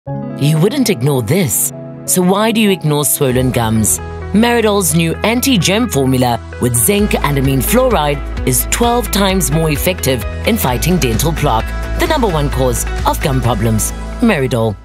You wouldn't ignore this. So why do you ignore swollen gums? Meridol's new anti-germ formula with zinc and amine fluoride is 12 times more effective in fighting dental plaque, the #1 cause of gum problems. Meridol.